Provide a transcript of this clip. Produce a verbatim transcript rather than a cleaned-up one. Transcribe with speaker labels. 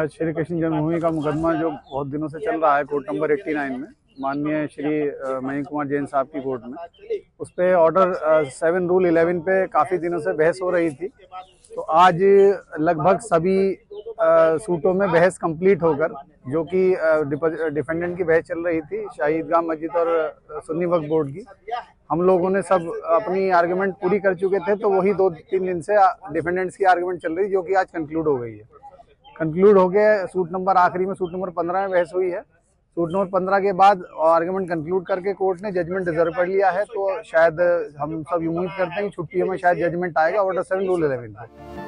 Speaker 1: श्री कृष्ण जन्मभूमि का मुकदमा जो बहुत दिनों से चल रहा है कोर्ट नंबर नवासी में, माननीय श्री मयंक कुमार जैन साहब की कोर्ट में, उस पे ऑर्डर सेवन रूल इलेवन पे काफ़ी दिनों से बहस हो रही थी। तो आज लगभग सभी सूटों में बहस कंप्लीट होकर, जो कि डिफेंडेंट की बहस चल रही थी शाही ईदगाह मस्जिद और सुन्नी वक्फ बोर्ड की, हम लोगों ने सब अपनी आर्गुमेंट पूरी कर चुके थे। तो वही दो तीन दिन से डिफेंडेंट्स की आर्गुमेंट चल रही, जो कि आज कंक्लूड हो गई है। कंक्लूड हो गया सूट नंबर आखिरी में सूट नंबर पंद्रह में बहस हुई है। सूट नंबर पंद्रह के बाद आर्गुमेंट कंक्लूड करके कोर्ट ने जजमेंट रिजर्व कर लिया है। तो शायद हम सब उम्मीद करते हैं कि छुट्टियों में शायद जजमेंट आएगा ऑर्डर सेवन रूल इलेवन पे।